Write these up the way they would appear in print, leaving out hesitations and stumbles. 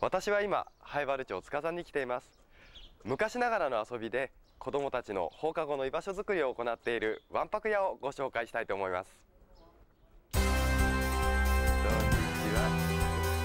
私は今南風原町塚山に来ています。昔ながらの遊びで子どもたちの放課後の居場所づくりを行っているわんぱく屋をご紹介したいと思います。こんにちは。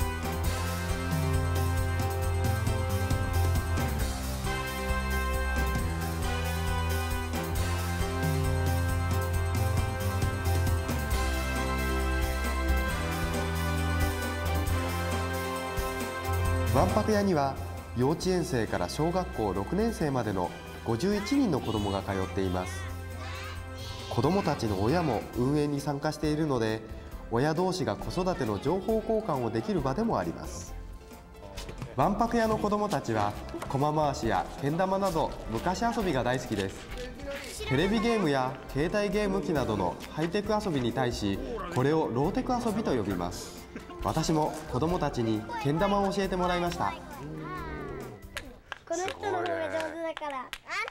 わんぱく屋には幼稚園生から小学校6年生までの51人の子どもが通っています。子どもたちの親も運営に参加しているので、親同士が子育ての情報交換をできる場でもあります。わんぱく屋の子どもたちは駒回しやけん玉など昔遊びが大好きです。テレビゲームや携帯ゲーム機などのハイテク遊びに対し、これをローテク遊びと呼びます。私も子どもたちにけん玉を教えてもらいました。 この人の方が上手だから。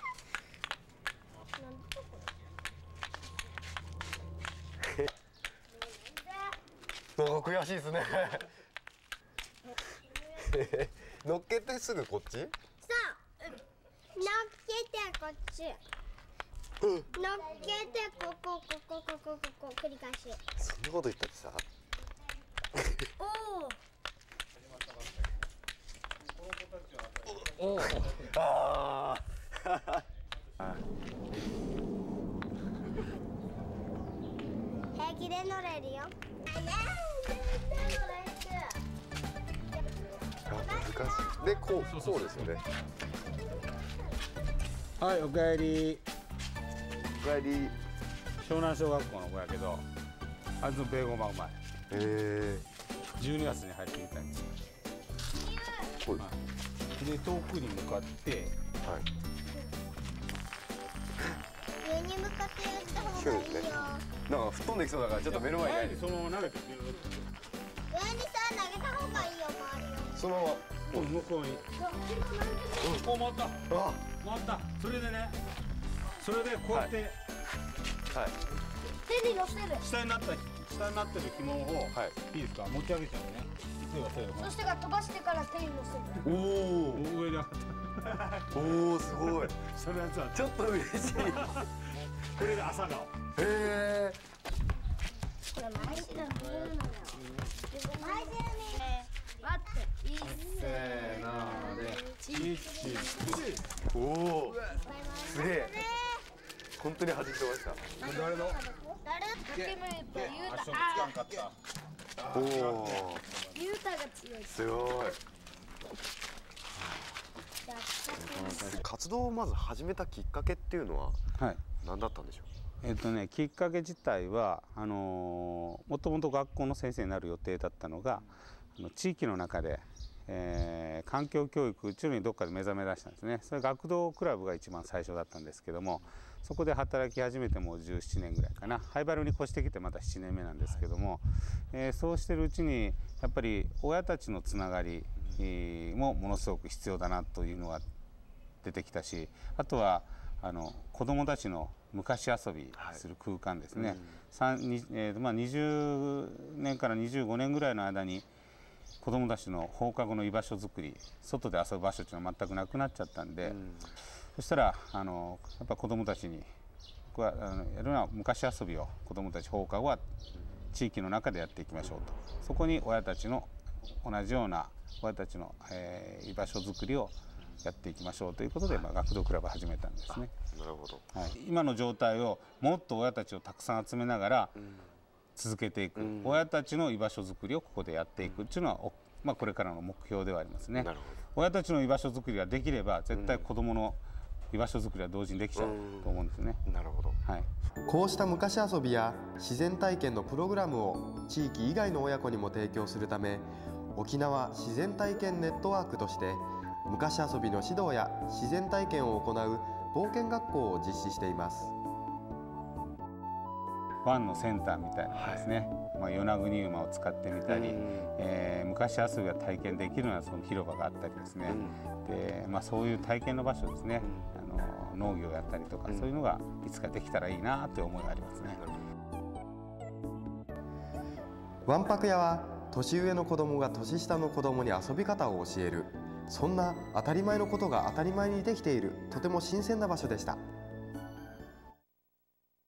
悔しいですね。乗っけてすぐこっち？ そう、乗っけてこっち。乗っけてここ繰り返し。 そんなこと言ったってさ。 おお。 ああ。 平気で乗れるよ。 難しい。で、こうですよね。 はい、おかえり。 おかえり。 湘南小学校の子やけど、あいつのベーゴマうまい。12月に入ってきたんですよ。はい、で遠くに向かって、はい、 上に向かってやった方がいいよ。 なんか吹っ飛んできそうだからちょっと目の前にないで。 そのまま投げて。 上にさ投げた方がいいよ、周りを。 そのまま。 向こうに。こう回った。回った。それでね。それでこうやって。はい。 手に乗せる。 下になってる紐を、いいですか、持ち上げちゃうね。 そして飛ばしてから手に乗せる。 おお、上に上がった。 おお、すごい。 そのやつはちょっと嬉しい。 これが朝顔。 これ毎週のよ。毎週ね。待って。いいせーので。 おお。すげえ。本当に弾いてました。 誰の？ おお。 ユータが強い。 強い。活動をまず始めたきっかけっていうのは何だったんでしょう？ きっかけ自体はもともと学校の先生になる予定だったのが、地域の中で、環境教育っていうのにどっかで目覚め出したんですね。それ学童クラブが一番最初だったんですけども、そこで働き始めてもう17年ぐらいかな。灰原に越してきてまた7年目なんですけども、そうしてるうちにやっぱり親たちのつながりもものすごく必要だなというのが出てきたし、あとは子どもたちの昔遊びする空間ですね。20年から25年ぐらいの間に子どもたちの放課後の居場所づくり、外で遊ぶ場所っていうのは全くなくなっちゃったんで、そしたらやっぱ子どもたちに僕はやるのは昔遊びを子どもたち放課後は地域の中でやっていきましょうと。そこに親たちの同じような親たちの、居場所づくりをやっていきましょうということで、学童クラブを始めたんですね。 なるほど。 はい、今の状態をもっと親たちをたくさん集めながら続けていく、親たちの居場所づくりをここでやっていくっていうのは、これからの目標ではありますね。親たちの居場所づくりができれば絶対子どもの居場所づくりは同時にできちゃうと思うんですね。 なるほど。 はい。 こうした昔遊びや自然体験のプログラムを地域以外の親子にも提供するため、沖縄自然体験ネットワークとして昔遊びの指導や自然体験を行う冒険学校を実施しています。 湾のセンターみたいなですね、与那国馬を使ってみたり、昔遊びが体験できるようなその広場があったりですね、でそういう体験の場所ですね、農業やったりとか、そういうのがいつかできたらいいなという思いがありますね。 わんぱく屋は年上の子供が年下の子供に遊び方を教える、そんな当たり前のことが当たり前にできている、とても新鮮な場所でした。